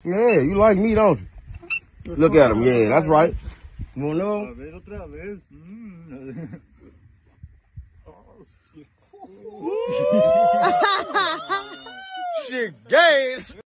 Yeah, you like me, don't you? Look at him. Yeah, that's right. You wanna know? A ver otra vez. Shit, gay.